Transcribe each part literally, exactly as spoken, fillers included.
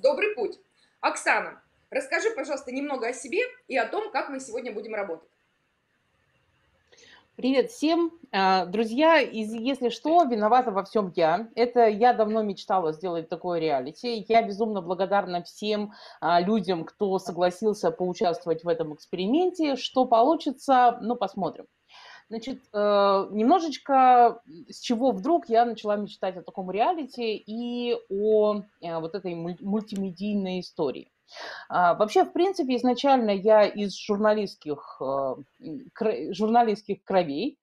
добрый путь. Оксана, расскажи, пожалуйста, немного о себе и о том, как мы сегодня будем работать. Привет всем! А, Друзья, из- если что, виновата во всем я. Это я давно мечтала сделать такое реалити. Я безумно благодарна всем а, людям, кто согласился поучаствовать в этом эксперименте. Что получится, ну, посмотрим. Значит, э, немножечко с чего вдруг я начала мечтать о таком реалити и о э, вот этой муль- мультимедийной истории. А, Вообще, в принципе, изначально я из журналистских, э, кр- журналистских кровей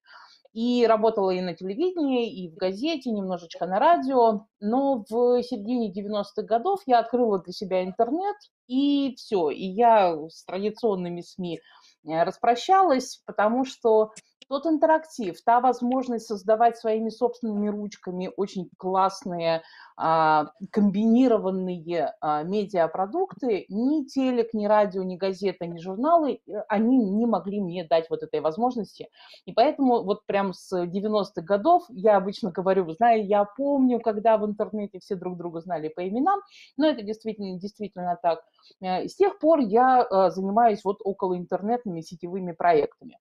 и работала и на телевидении, и в газете, немножечко на радио. Но в середине девяностых годов я открыла для себя интернет, и все. И я с традиционными СМИ э, распрощалась, потому что тот интерактив, та возможность создавать своими собственными ручками очень классные а, комбинированные а, медиапродукты, ни телек, ни радио, ни газета, ни журналы, э, они не могли мне дать вот этой возможности. И поэтому вот прям с девяностых годов я обычно говорю, вы знаете, я помню, когда в интернете все друг друга знали по именам, но это действительно, действительно так. Э, С тех пор я э, занимаюсь вот околоинтернетными сетевыми проектами.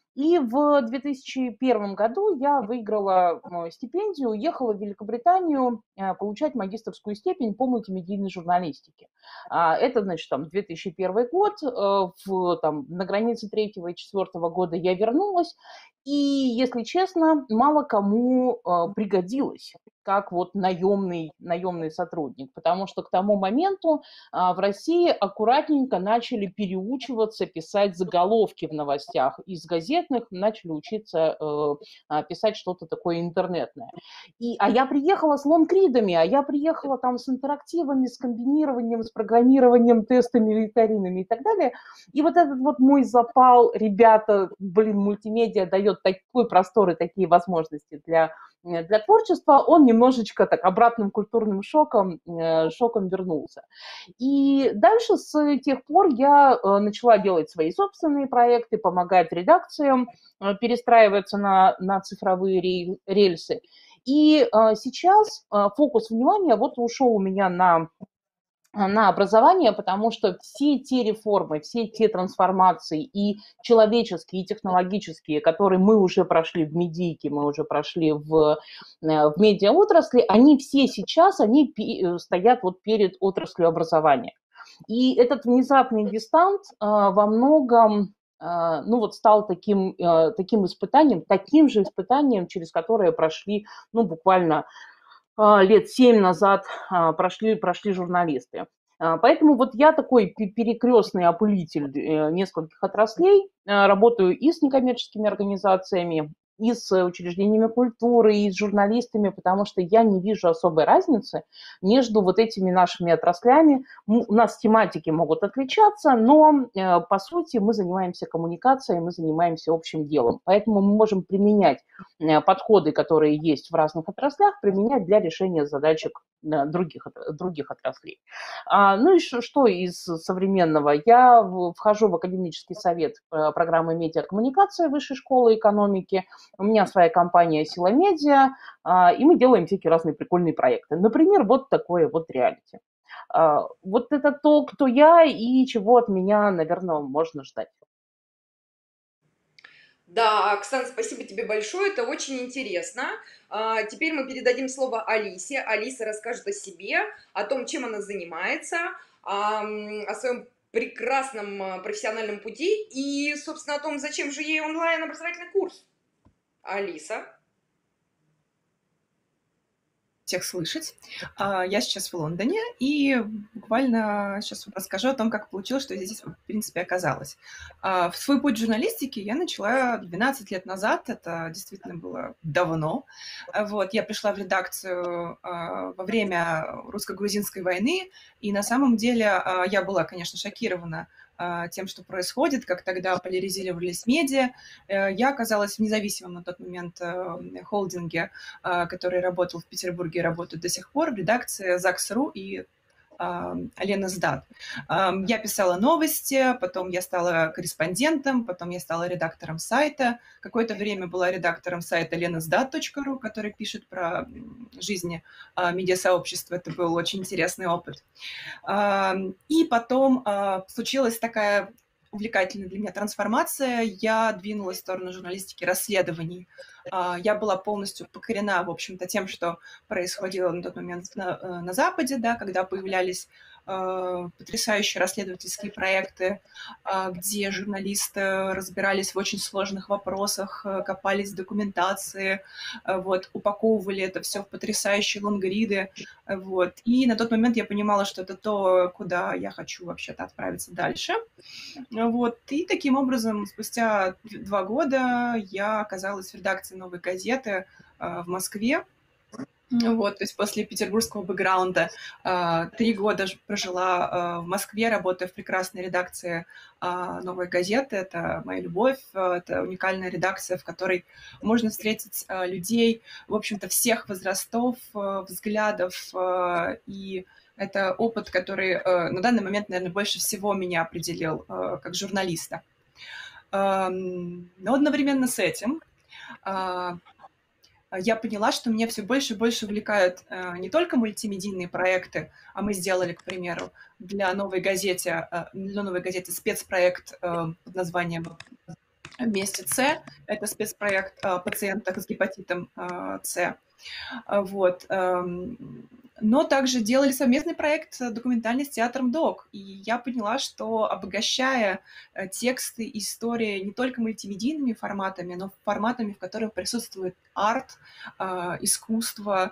И в две тысячи первом году я выиграла э, стипендию, уехала в Великобританию э, получать магистерскую степень по мультимедийной журналистике. А, Это, значит, там две тысячи первый год, э, в, там, на границе третьего и четвертого года я вернулась, и, если честно, мало кому э, пригодилось как вот наемный, наемный сотрудник, потому что к тому моменту а, в России аккуратненько начали переучиваться писать заголовки в новостях. Из газетных начали учиться э, а, писать что-то такое интернетное. И, а я приехала с лонгридами, а я приехала там с интерактивами, с комбинированием, с программированием, тестами, викторинами и так далее. И вот этот вот мой запал, ребята, блин, мультимедиа дает такой простор и такие возможности для для творчества, он немножечко так обратным культурным шоком, э, шоком вернулся. И дальше с тех пор я э, начала делать свои собственные проекты, помогать редакциям э, перестраиваться на, на цифровые рельсы. И э, сейчас э, фокус внимания вот ушел у меня на на образование, потому что все те реформы, все те трансформации и человеческие, и технологические, которые мы уже прошли в медийке, мы уже прошли в, э, в медиаотрасли, они все сейчас, они стоят вот перед отраслью образования. И этот внезапный дистант э, во многом э, ну вот стал таким, э, таким испытанием, таким же испытанием, через которое прошли, ну, буквально а, лет семь назад а, прошли, прошли журналисты. А, Поэтому вот я такой перекрестный опылитель э, нескольких отраслей, э, работаю и с некоммерческими организациями, и с учреждениями культуры, и с журналистами, потому что я не вижу особой разницы между вот этими нашими отраслями. У нас тематики могут отличаться, но э, по сути мы занимаемся коммуникацией, мы занимаемся общим делом. Поэтому мы можем применять э, подходы, которые есть в разных отраслях, применять для решения задачек э, других, других отраслей. А, ну и что, что из современного? Я в, вхожу в академический совет э, программы медиакоммуникации Высшей школы экономики. У меня своя компания «Сила Медиа», а, и мы делаем всякие разные прикольные проекты. Например, вот такое вот реалити. А, вот это то, кто я и чего от меня, наверное, можно ждать. Да, Оксан, спасибо тебе большое, это очень интересно. А, Теперь мы передадим слово Алисе. Алиса расскажет о себе, о том, чем она занимается, а, м, о своем прекрасном а, профессиональном пути и, собственно, о том, зачем же ей онлайн-образовательный курс. Алиса. Всех слышать. А, Я сейчас в Лондоне, и буквально сейчас вам расскажу о том, как получилось, что я здесь, в принципе, оказалась. А, В свой путь в журналистике я начала двенадцать лет назад, это действительно было давно. А, Вот, я пришла в редакцию а, во время русско-грузинской войны, и на самом деле а, я была, конечно, шокирована а, тем, что происходит, как тогда поляризировались медиа. Э, Я оказалась в независимом на тот момент э, холдинге, а, который работал в Петербурге и работает до сих пор, в редакции ЗАГС.ру и Ленсдат. Я писала новости, потом я стала корреспондентом, потом я стала редактором сайта. Какое-то время была редактором сайта ленсдат точка ру, который пишет про жизнь медиасообщества. Это был очень интересный опыт. И потом случилась такая увлекательная для меня трансформация. Я двинулась в сторону журналистики расследований. Я была полностью покорена, в общем-то, тем, что происходило на тот момент на, на Западе, да, когда появлялись э, потрясающие расследовательские проекты, э, где журналисты разбирались в очень сложных вопросах, э, копались в документации, э, вот, упаковывали это все в потрясающие лонгриды. Э, вот. И на тот момент я понимала, что это то, куда я хочу вообще-то отправиться дальше. Вот. И таким образом, спустя два года я оказалась в редакции «Новой газеты» э, в Москве. Вот, то есть после петербургского бэкграунда э, три года прожила э, в Москве, работая в прекрасной редакции э, «Новой газеты». Это моя любовь, э, это уникальная редакция, в которой можно встретить э, людей, в общем-то, всех возрастов, э, взглядов, э, и это опыт, который э, на данный момент, наверное, больше всего меня определил э, как журналиста. Э, но одновременно с этим э, я поняла, что меня все больше и больше увлекают э, не только мультимедийные проекты, а мы сделали, к примеру, для «Новой газеты», э, для «Новой газеты» спецпроект э, под названием «Вместе С». Это спецпроект о пациентах с гепатитом э, С. Вот. Но также делали совместный проект документальный с театром ДОК. И я поняла, что обогащая тексты, истории не только мультимедийными форматами, но форматами, в которых присутствует арт, искусство,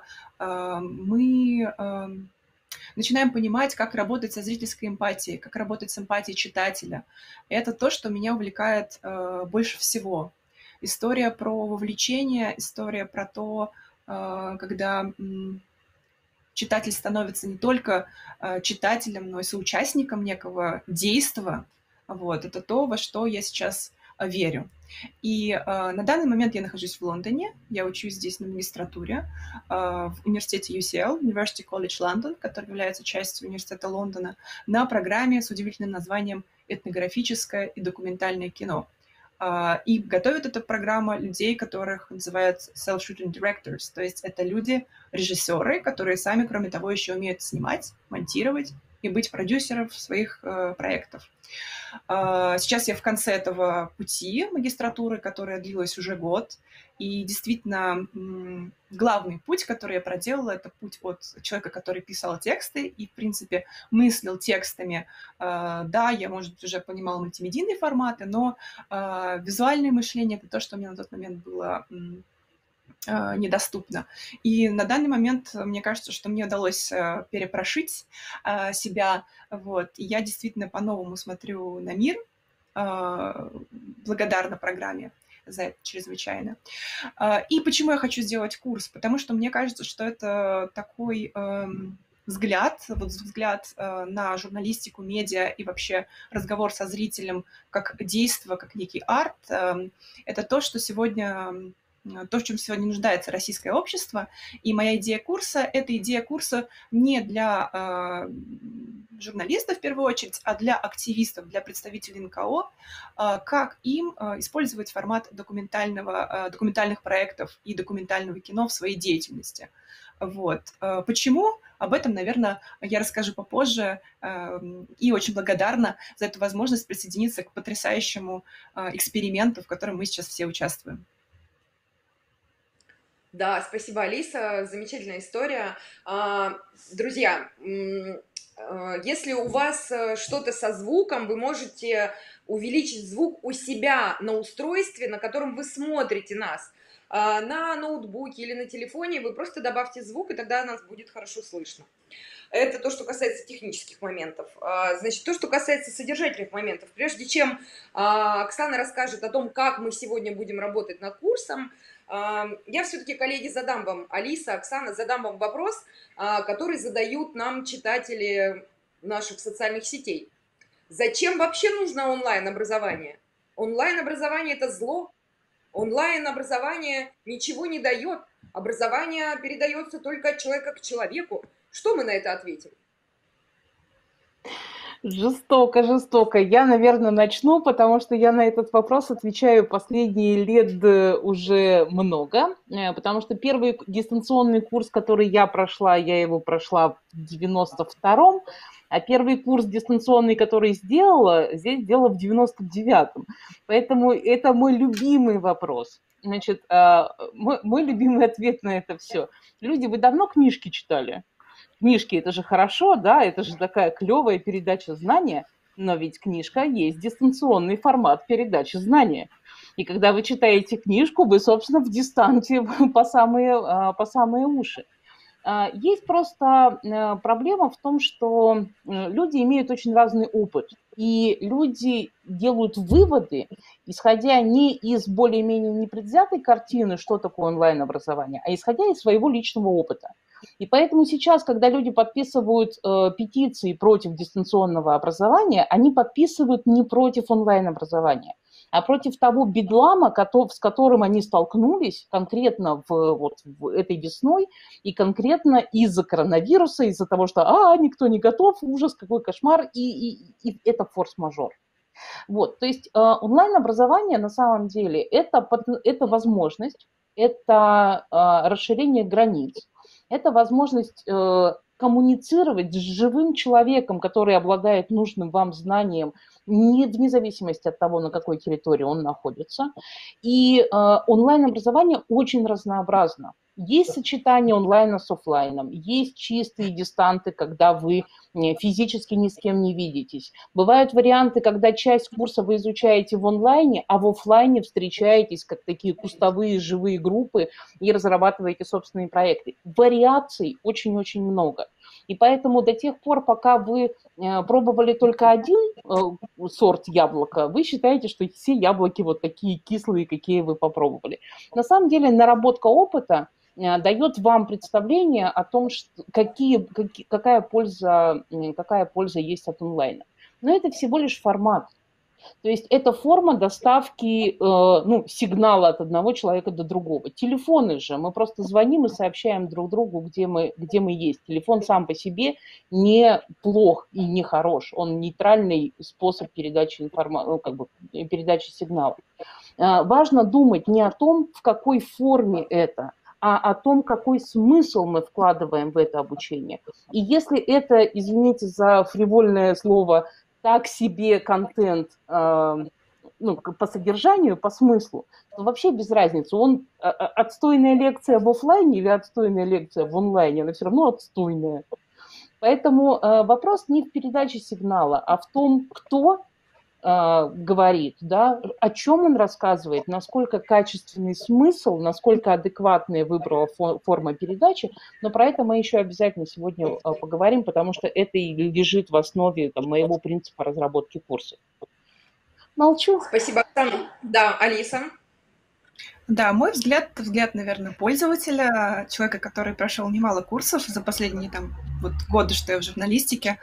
мы начинаем понимать, как работать со зрительской эмпатией, как работать с эмпатией читателя. Это то, что меня увлекает больше всего. История про вовлечение, история про то, когда читатель становится не только читателем, но и соучастником некого действа. Вот. Это то, во что я сейчас верю. И на данный момент я нахожусь в Лондоне, я учусь здесь на магистратуре в университете ю си эл, University College London, который является частью университета Лондона, на программе с удивительным названием «Этнографическое и документальное кино». И готовит эта программа людей, которых называют self-shooting directors, то есть это люди, режиссеры, которые сами, кроме того, еще умеют снимать, монтировать и быть продюсером своих э, проектов. Э, сейчас я в конце этого пути магистратуры, которая длилась уже год, и действительно м, главный путь, который я проделала, это путь от человека, который писал тексты и, в принципе, мыслил текстами. Э, да, я, может быть, уже понимала мультимедийные форматы, но э, визуальное мышление — это то, что мне на тот момент было м, недоступно. И на данный момент мне кажется, что мне удалось перепрошить себя. Вот. И я действительно по-новому смотрю на мир, благодарна программе за это чрезвычайно. И почему я хочу сделать курс? Потому что мне кажется, что это такой взгляд, вот взгляд на журналистику, медиа и вообще разговор со зрителем как действо, как некий арт. Это то, что сегодня... то, в чем сегодня нуждается российское общество. И моя идея курса — это идея курса не для э, журналистов в первую очередь, а для активистов, для представителей эн ка о, э, как им э, использовать формат документального, э, документальных проектов и документального кино в своей деятельности. Вот. Э, почему? Об этом, наверное, я расскажу попозже. Э, и очень благодарна за эту возможность присоединиться к потрясающему э, эксперименту, в котором мы сейчас все участвуем. Да, спасибо, Алиса, замечательная история. Друзья, если у вас что-то со звуком, вы можете увеличить звук у себя на устройстве, на котором вы смотрите нас. На ноутбуке или на телефоне вы просто добавьте звук, и тогда нас будет хорошо слышно. Это то, что касается технических моментов. Значит, то, что касается содержательных моментов. Прежде чем Оксана расскажет о том, как мы сегодня будем работать над курсом, я все-таки, коллеги, задам вам, Алиса, Оксана, задам вам вопрос, который задают нам читатели наших социальных сетей. Зачем вообще нужно онлайн-образование? Онлайн-образование – это зло. Онлайн-образование ничего не дает. Образование передается только от человека к человеку. Что мы на это ответим? Жестоко, жестоко. Я, наверное, начну, потому что я на этот вопрос отвечаю последние лет э, уже много, э, потому что первый дистанционный курс, который я прошла, я его прошла в девяносто втором, а первый курс дистанционный, который сделала, здесь сделала в девяносто девятом. Поэтому это мой любимый вопрос. Значит, э, мой, мой любимый ответ на это все. Люди, вы давно книжки читали? Книжки – это же хорошо, да, это же такая клевая передача знания, но ведь книжка есть дистанционный формат передачи знания. И когда вы читаете книжку, вы, собственно, в дистанте по самые, а, по самые уши. А, Есть просто э, проблема в том, что э, люди имеют очень разный опыт, и люди делают выводы, исходя не из более-менее непредвзятой картины, что такое онлайн-образование, а исходя из своего личного опыта. И поэтому сейчас, когда люди подписывают э, петиции против дистанционного образования, они подписывают не против онлайн-образования, а против того бедлама, с которым они столкнулись конкретно в, вот, в этой весной, и конкретно из-за коронавируса, из-за того, что а, никто не готов, ужас, какой кошмар, и, и, и это форс-мажор. Вот, то есть э, онлайн-образование на самом деле это, это возможность, это э, расширение границ, это возможность э, коммуницировать с живым человеком, который обладает нужным вам знанием, не, вне зависимости от того, на какой территории он находится. И э, онлайн-образование очень разнообразно. Есть сочетание онлайна с офлайном, есть чистые дистанты, когда вы физически ни с кем не видитесь. Бывают варианты, когда часть курса вы изучаете в онлайне, а в офлайне встречаетесь как такие кустовые живые группы и разрабатываете собственные проекты. Вариаций очень-очень много. И поэтому до тех пор, пока вы пробовали только один сорт яблока, вы считаете, что все яблоки вот такие кислые, какие вы попробовали. На самом деле наработка опыта дает вам представление о том, что, какие, какие, какая, польза, какая польза есть от онлайна. Но это всего лишь формат. То есть это форма доставки э, ну, сигнала от одного человека до другого. Телефоны же, мы просто звоним и сообщаем друг другу, где мы, где мы есть. Телефон сам по себе не плох и не хорош. Он нейтральный способ передачи, информа... ну, как бы, передачи сигнала. Э, важно думать не о том, в какой форме это, а о том, какой смысл мы вкладываем в это обучение. И если это, извините за фривольное слово, так себе контент э, ну, по содержанию, по смыслу, то вообще без разницы. Он э, отстойная лекция в офлайне или отстойная лекция в онлайне, она все равно отстойная. Поэтому э, вопрос не в передаче сигнала, а в том, кто э, говорит, да, о чем он рассказывает, насколько качественный смысл, насколько адекватная выбрала фо- форма передачи. Но про это мы еще обязательно сегодня э, поговорим, потому что это и лежит в основе там, моего принципа разработки курса. Молчу. Спасибо, Оксана. Да, Алиса. Да, мой взгляд, взгляд, наверное, пользователя, человека, который прошел немало курсов за последние там, вот, годы, что я в журналистике.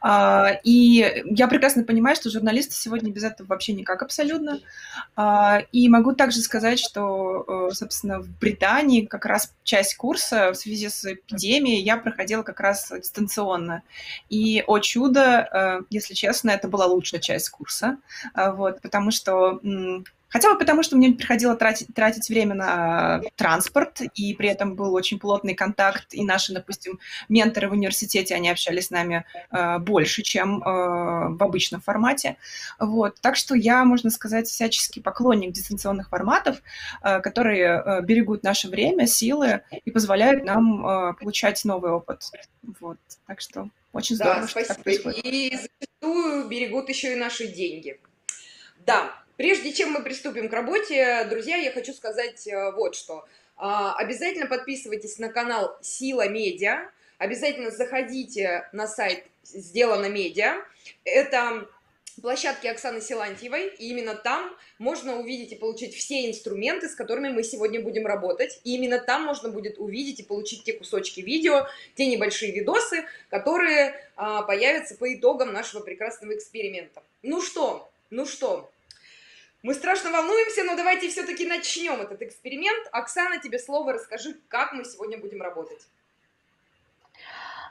И я прекрасно понимаю, что журналисты сегодня без этого вообще никак абсолютно. И могу также сказать, что, собственно, в Британии как раз часть курса в связи с эпидемией я проходила как раз дистанционно. И, о чудо, если честно, это была лучшая часть курса, вот, потому что... Хотя бы потому, что мне приходило тратить, тратить время на транспорт, и при этом был очень плотный контакт, и наши, допустим, менторы в университете, они общались с нами э, больше, чем э, в обычном формате. Вот. Так что я, можно сказать, всяческий поклонник дистанционных форматов, э, которые э, берегут наше время, силы и позволяют нам э, получать новый опыт. Вот. Так что очень здорово, да, что спасибо. так происходит. И зачастую берегут еще и наши деньги. Да. Прежде чем мы приступим к работе, друзья, я хочу сказать вот что. Обязательно подписывайтесь на канал Сила Медиа, обязательно заходите на сайт Сделано Медиа. Это площадки Оксаны Силантьевой, и именно там можно увидеть и получить все инструменты, с которыми мы сегодня будем работать. И именно там можно будет увидеть и получить те кусочки видео, те небольшие видосы, которые появятся по итогам нашего прекрасного эксперимента. Ну что, ну что? Мы страшно волнуемся, но давайте все-таки начнем этот эксперимент. Оксана, тебе слово, расскажи, как мы сегодня будем работать.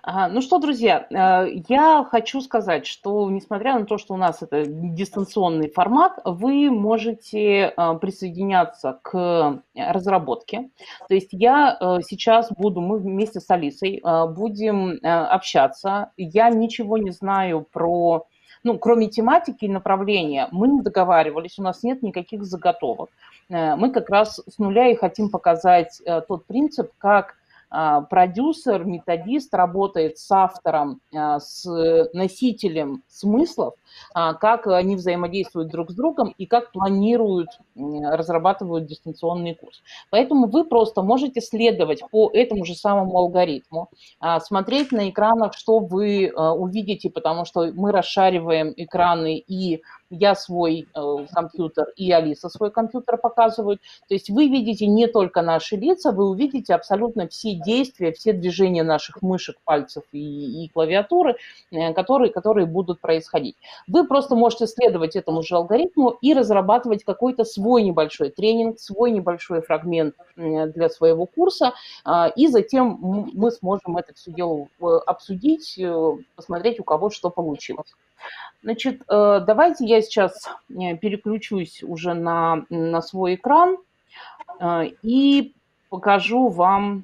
Ага, ну что, друзья, э, я хочу сказать, что несмотря на то, что у нас это дистанционный формат, вы можете э, присоединяться к разработке. То есть я э, сейчас буду, мы вместе с Алисой э, будем э, общаться. Я ничего не знаю про, ну, кроме тематики и направления. Мы не договаривались, у нас нет никаких заготовок. Э, Мы как раз с нуля и хотим показать э, тот принцип, как а, продюсер, методист работает с автором, а, с носителем смыслов, а, как они взаимодействуют друг с другом и как планируют, разрабатывают дистанционный курс. Поэтому вы просто можете следовать по этому же самому алгоритму, а, смотреть на экранах, что вы а, увидите, потому что мы расшариваем экраны, и я свой э, компьютер, и Алиса свой компьютер показывают. То есть вы видите не только наши лица, вы увидите абсолютно все действия, все движения наших мышек, пальцев и, и клавиатуры, э, которые, которые будут происходить. Вы просто можете следовать этому же алгоритму и разрабатывать какой-то свой небольшой тренинг, свой небольшой фрагмент э, для своего курса, э, и затем мы сможем это все дело э, обсудить, э, посмотреть, у кого что получилось. Значит, э, давайте я сейчас э, переключусь уже на, на свой экран э, и покажу вам,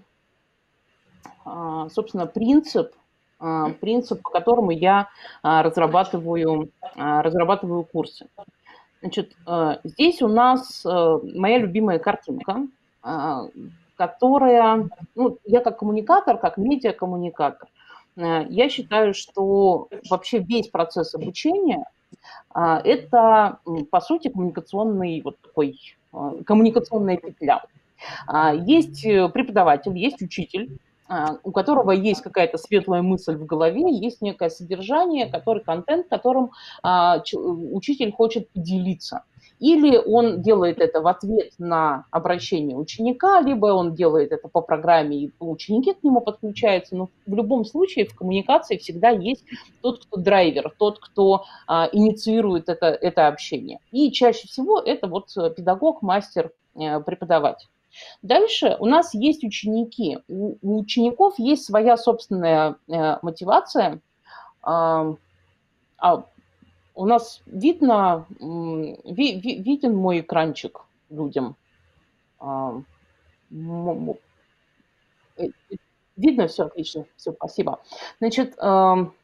э, собственно, принцип, э, принцип, по которому я э, разрабатываю, э, разрабатываю курсы. Значит, э, здесь у нас э, моя любимая картинка, э, которая, ну, я как коммуникатор, как медиакоммуникатор, э, я считаю, что вообще весь процесс обучения а, это, по сути, коммуникационный вот такой, а, коммуникационная петля. А, Есть э, преподаватель, есть учитель, а, у которого есть какая-то светлая мысль в голове, есть некое содержание, который контент, которым а, ч- учитель хочет поделиться. Или он делает это в ответ на обращение ученика, либо он делает это по программе, и ученики к нему подключаются. Но в любом случае в коммуникации всегда есть тот, кто драйвер, тот, кто а, инициирует это, это общение. И чаще всего это вот педагог, мастер, э, преподаватель. Дальше у нас есть ученики. У, у учеников есть своя собственная э, мотивация. А, а у нас видно, м, ви- ви- виден мой экранчик людям. А, м- м- э, э, Видно все отлично, все, спасибо. Значит, ам,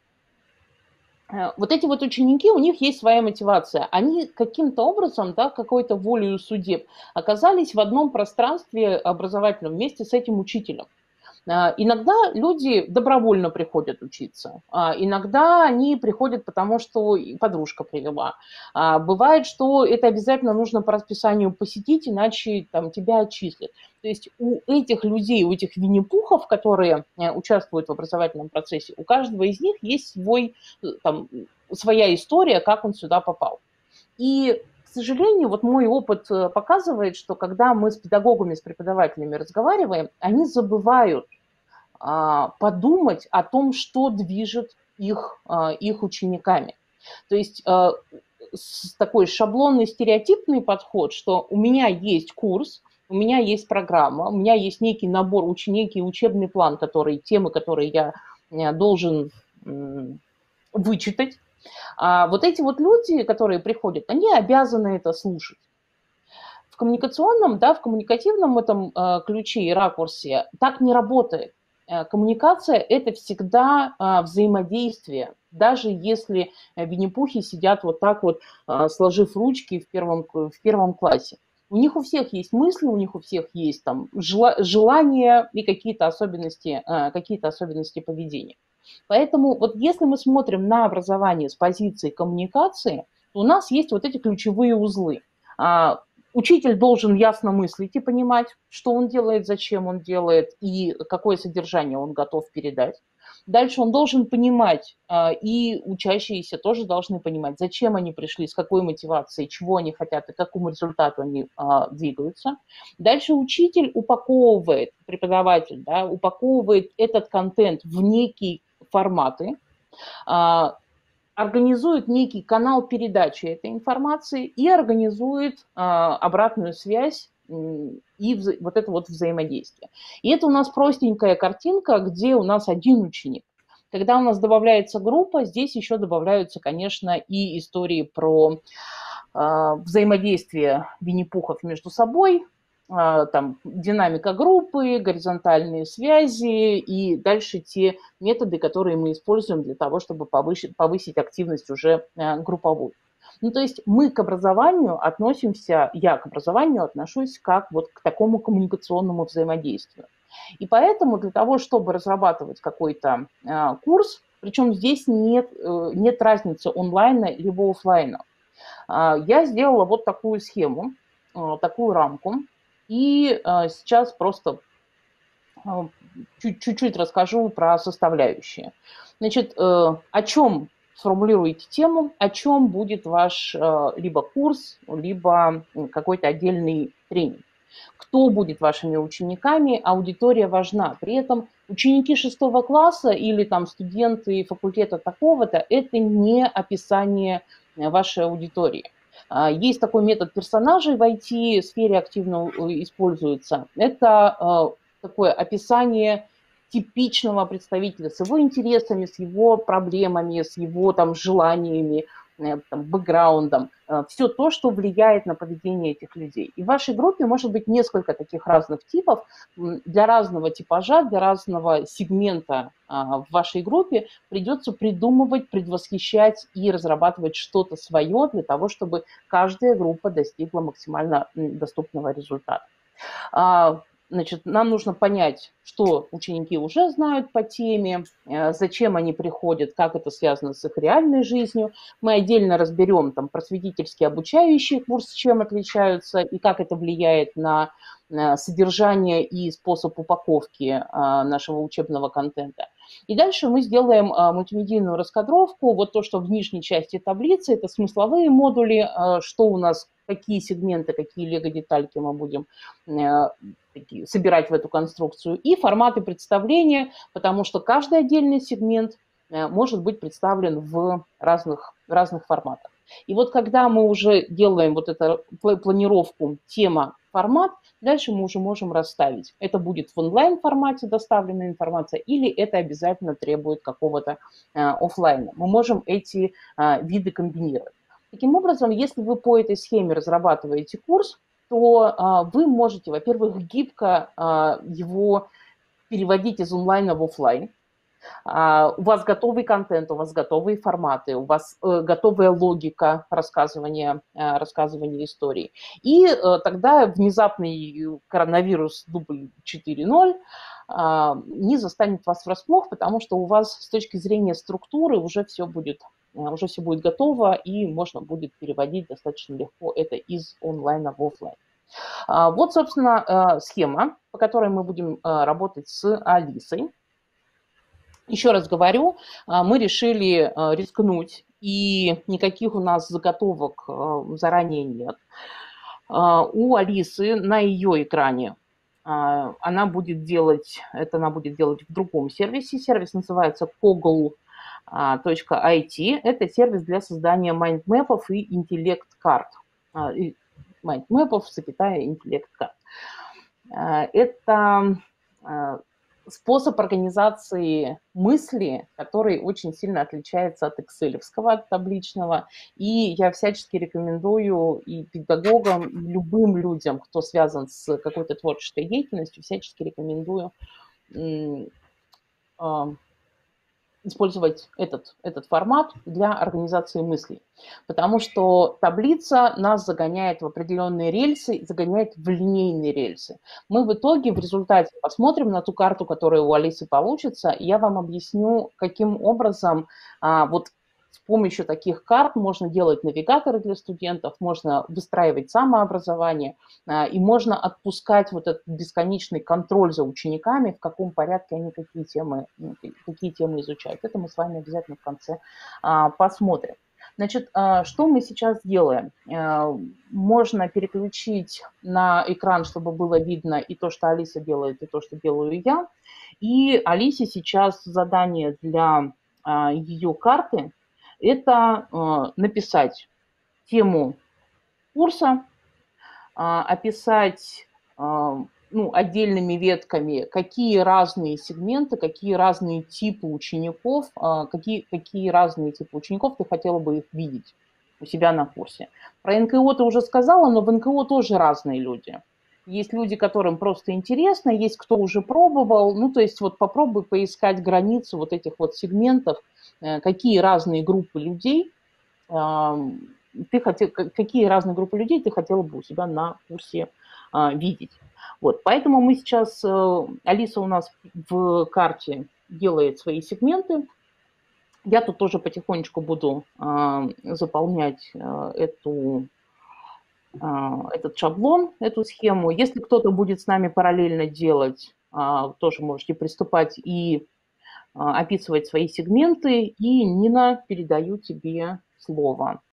Э, вот эти вот ученики, у них есть своя мотивация. Они каким-то образом, да, какой-то волею судеб оказались в одном пространстве образовательном вместе с этим учителем. А, Иногда люди добровольно приходят учиться, а иногда они приходят, потому что и подружка привела. А Бывает, что это обязательно нужно по расписанию посетить, иначе там, тебя отчислят. То есть у этих людей, у этих винни-пухов, которые э, участвуют в образовательном процессе, у каждого из них есть свой, э, там, своя история, как он сюда попал. И, к сожалению, вот мой опыт э, показывает, что когда мы с педагогами, с преподавателями разговариваем, они забывают а, подумать о том, что движет их, а, их учениками. То есть а, с такой шаблонный стереотипный подход, что у меня есть курс, у меня есть программа, у меня есть некий набор учеников, учебный план, который, темы, которые я э, должен м, вычитать. А вот эти вот люди, которые приходят, они обязаны это слушать. В коммуникационном, да, в коммуникативном этом э, ключе и ракурсе так не работает. Э, Коммуникация – это всегда э, взаимодействие, даже если э, винни-пухи сидят вот так вот, э, сложив ручки в первом, в первом классе. У них у всех есть мысли, у них у всех есть там жела- желания и какие-то особенности, э, какие-то особенности поведения. Поэтому вот если мы смотрим на образование с позиции коммуникации, то у нас есть вот эти ключевые узлы. А, Учитель должен ясно мыслить и понимать, что он делает, зачем он делает и какое содержание он готов передать. Дальше он должен понимать, а, и учащиеся тоже должны понимать, зачем они пришли, с какой мотивацией, чего они хотят и к какому результату они а, двигаются. Дальше учитель упаковывает, преподаватель, да, упаковывает этот контент в некие форматы, а, организует некий канал передачи этой информации и организует а, обратную связь и вза- вот это вот взаимодействие. И это у нас простенькая картинка, где у нас один ученик. Когда у нас добавляется группа, здесь еще добавляются, конечно, и истории про э, взаимодействие винни-пухов между собой, э, там динамика группы, горизонтальные связи и дальше те методы, которые мы используем для того, чтобы повысить, повысить активность уже э, групповую. Ну, то есть мы к образованию относимся, я к образованию отношусь как вот к такому коммуникационному взаимодействию. И поэтому для того, чтобы разрабатывать какой-то э, курс, причем здесь нет, э, нет разницы онлайна либо офлайна, э, я сделала вот такую схему, э, такую рамку. И э, сейчас просто э, чуть-чуть расскажу про составляющие. Значит, э, о чем сформулируете тему, о чем будет ваш э, либо курс, либо какой-то отдельный тренинг. Кто будет вашими учениками, аудитория важна. При этом ученики шестого класса или там студенты факультета такого-то – это не описание вашей аудитории. Есть такой метод персонажей в ай ти-сфере активно используется. Это такое описание типичного представителя с его интересами, с его проблемами, с его там желаниями, там, бэкграундом, все то, что влияет на поведение этих людей. И в вашей группе может быть несколько таких разных типов. Для разного типажа, для разного сегмента в вашей группе придется придумывать, предвосхищать и разрабатывать что-то свое для того, чтобы каждая группа достигла максимально доступного результата. Значит, нам нужно понять, что ученики уже знают по теме, зачем они приходят, как это связано с их реальной жизнью. Мы отдельно разберем там просветительские обучающие курсы, чем отличаются и как это влияет на содержание и способ упаковки нашего учебного контента. И дальше мы сделаем мультимедийную раскадровку. Вот то, что в нижней части таблицы, это смысловые модули, что у нас, какие сегменты, какие лего-детальки мы будем собирать в эту конструкцию, и форматы представления, потому что каждый отдельный сегмент может быть представлен в разных, разных форматах. И вот когда мы уже делаем вот эту планировку тема, формат, дальше мы уже можем расставить. Это будет в онлайн-формате доставленная информация или это обязательно требует какого-то э, офлайна. Мы можем эти э, виды комбинировать. Таким образом, если вы по этой схеме разрабатываете курс, то э, вы можете, во-первых, гибко э, его переводить из онлайна в офлайн. Uh, у вас готовый контент, у вас готовые форматы, у вас uh, готовая логика рассказывания, uh, рассказывания истории. И uh, тогда внезапный коронавирус дубль четыре ноль uh, не застанет вас врасплох, потому что у вас с точки зрения структуры уже все будет, uh, уже все будет готово, и можно будет переводить достаточно легко это из онлайна в офлайн. Uh, вот, собственно, uh, схема, по которой мы будем uh, работать с Алисой. Еще раз говорю, мы решили рискнуть, и никаких у нас заготовок заранее нет. У Алисы на ее экране она будет делать, это она будет делать в другом сервисе. Сервис называется Koggle точка ай ти. Это сервис для создания майндмэпов и интеллект-карт. Майндмэпов, запятая, интеллект-карт. Это способ организации мысли, который очень сильно отличается от экселевского, от табличного. И я всячески рекомендую и педагогам, и любым людям, кто связан с какой-то творческой деятельностью, всячески рекомендую использовать этот, этот формат для организации мыслей. Потому что таблица нас загоняет в определенные рельсы, загоняет в линейные рельсы. Мы в итоге в результате посмотрим на ту карту, которая у Алисы получится, и я вам объясню, каким образом а, вот с помощью таких карт можно делать навигаторы для студентов, можно выстраивать самообразование, и можно отпускать вот этот бесконечный контроль за учениками, в каком порядке они какие темы, какие темы изучают. Это мы с вами обязательно в конце посмотрим. Значит, что мы сейчас делаем? Можно переключить на экран, чтобы было видно и то, что Алиса делает, и то, что делаю я. И Алисе сейчас задание для ее карты – это написать тему курса, а, описать а, ну, отдельными ветками, какие разные сегменты, какие разные типы учеников, а, какие, какие разные типы учеников ты хотела бы их видеть у себя на курсе. Про эн ка о ты уже сказала, но в эн ка о тоже разные люди. Есть люди, которым просто интересно, есть кто уже пробовал. Ну, то есть вот попробуй поискать границу вот этих вот сегментов, какие разные группы людей ты хотел, какие разные группы людей ты хотела бы у себя на курсе видеть. Вот, поэтому мы сейчас, Алиса у нас в карте делает свои сегменты. Я тут тоже потихонечку буду заполнять эту этот шаблон, эту схему. Если кто-то будет с нами параллельно делать, тоже можете приступать и описывать свои сегменты. И, Нина, передаю тебе слово.